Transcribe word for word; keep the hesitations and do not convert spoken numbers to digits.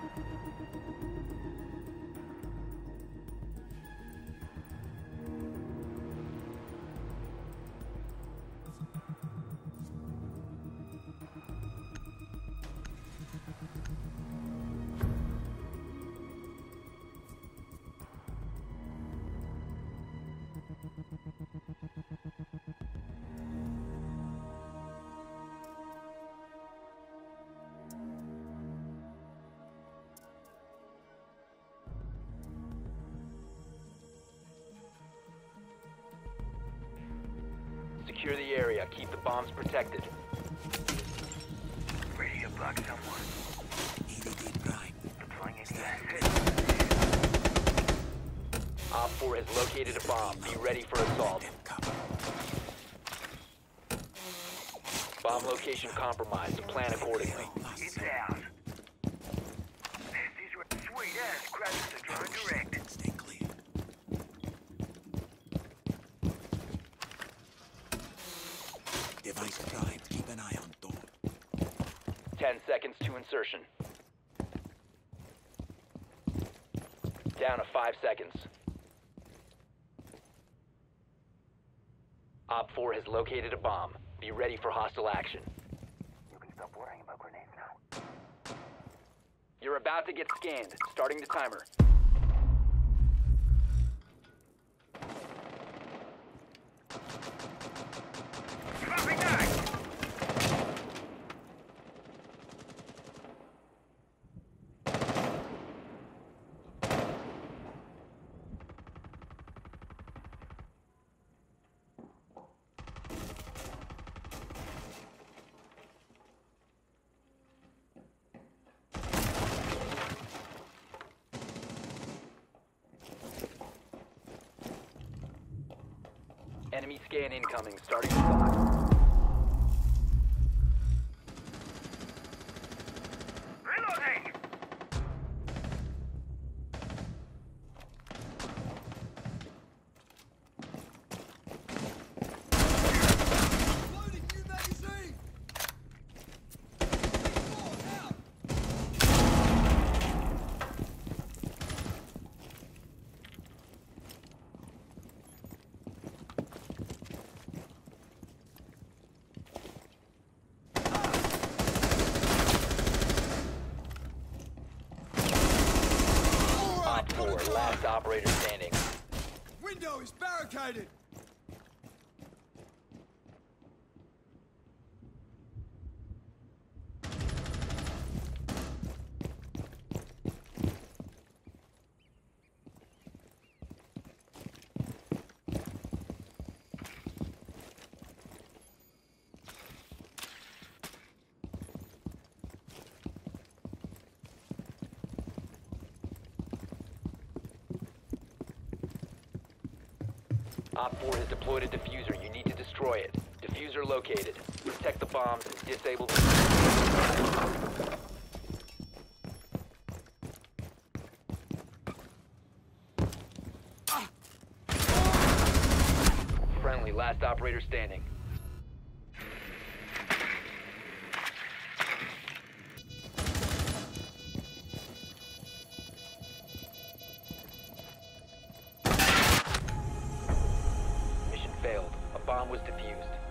Secure the area. Keep the bombs protected. Ready to block someone. E D D Prime. Deploying any asset. Op four has located a bomb. Be ready for assault. Them cover. Bomb location compromised. Plan accordingly. It's out. These were sweet ass crashes to drone direct. Stay clear. Device prime. Keep an eye on door. Ten seconds to insertion. Down to five seconds. Op four has located a bomb. Be ready for hostile action. You can stop worrying about grenades now. You're about to get scanned. Starting the timer. Dropping nine! Enemy scan incoming. Starting the clock. Reloading! Loading new magazine! Out! Op four, last operator standing. Window is barricaded! Op four has deployed a diffuser. You need to destroy it. Diffuser located. Protect the bombs and disable the... Friendly, last operator standing. Mission failed. A bomb was defused.